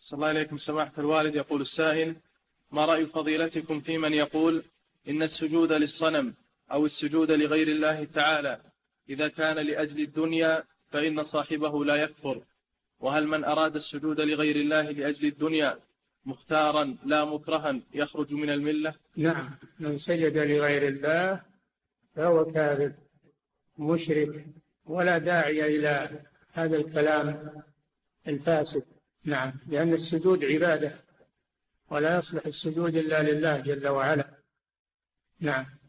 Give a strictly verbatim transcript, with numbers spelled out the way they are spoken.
صلى الله عليكم سماحة الوالد. يقول السائل: ما رأي فضيلتكم في من يقول إن السجود للصنم أو السجود لغير الله تعالى إذا كان لأجل الدنيا فإن صاحبه لا يكفر؟ وهل من أراد السجود لغير الله لأجل الدنيا مختارا لا مكرها يخرج من الملة؟ نعم، من سجد لغير الله فهو كافر مشرك، ولا داعي إلى هذا الكلام الفاسد. نعم، لأن السجود عبادة، ولا يصلح السجود إلا لله جل وعلا. نعم.